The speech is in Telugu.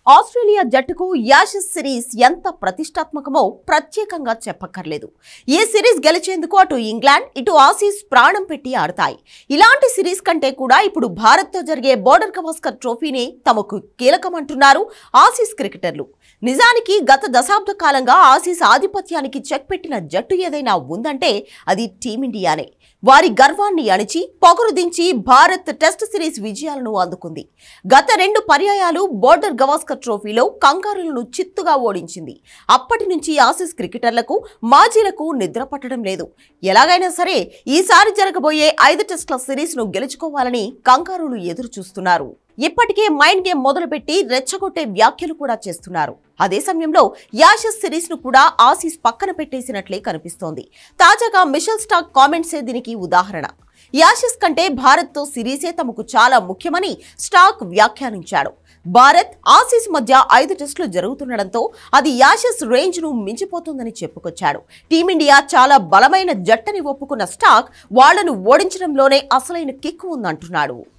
ఆస్ట్రేలియా జట్టుకు యాషెస్ సిరీస్ ఎంత ప్రతిష్టాత్మకమో ప్రత్యేకంగా చెప్పక్కర్లేదు. ఈ సిరీస్ గెలిచేందుకు అటు ఇంగ్లాండ్ ఇటు ఆసీస్ ప్రాణం పెట్టి ఆడతాయి. ఇలాంటి సిరీస్ కంటే కూడా ఇప్పుడు భారత్తో జరిగే బోర్డర్ గవాస్కర్ ట్రోఫీని తమకు కీలకమంటున్నారు ఆసీస్ క్రికెటర్లు. నిజానికి గత దశాబ్ద కాలంగా ఆసీస్ ఆధిపత్యానికి చెక్ పెట్టిన జట్టు ఏదైనా ఉందంటే అది టీమిండియానే. వారి గర్వాన్ని అణిచి పొగరు దించి భారత్ టెస్ట్ సిరీస్ విజయాలను అందుకుంది. గత 2 పర్యాయాలు బోర్డర్ గవాస్కర్ ట్రోఫీలో కంగారులను చిత్తుగా ఓడించింది. అప్పటి నుంచి ఆసీస్ క్రికెటర్లకు మాజీలకు నిద్ర పట్టడం లేదు. ఎలాగైనా సరే ఈసారి జరగబోయే 5 టెస్టుల సిరీస్ ను గెలుచుకోవాలని కంగారులు ఎదురు చూస్తున్నారు. ఇప్పటికే మైండ్ గేమ్ మొదలుపెట్టి రెచ్చగొట్టే వ్యాఖ్యలు కూడా చేస్తున్నారు. అదే సమయంలో యాషెస్ సిరీస్ ను కూడా ఆసీస్ పక్కన పెట్టేసినట్లే కనిపిస్తోంది. తాజాగా మిషెల్ స్టార్క్ కామెంట్సే దీనికి ఉదాహరణ. యాషెస్ కంటే భారత్తో సిరీసే తమకు చాలా ముఖ్యమని స్టార్క్ వ్యాఖ్యానించాడు. భారత్ ఆసీస్ మధ్య 5 టెస్టులు జరుగుతుండటంతో అది యాషెస్ రేంజ్ ను మించిపోతుందని చెప్పుకొచ్చాడు. టీమిండియా చాలా బలమైన జట్టని ఒప్పుకున్న స్టార్క్ వాళ్లను ఓడించడంలోనే అసలైన కిక్ ఉందంటున్నాడు.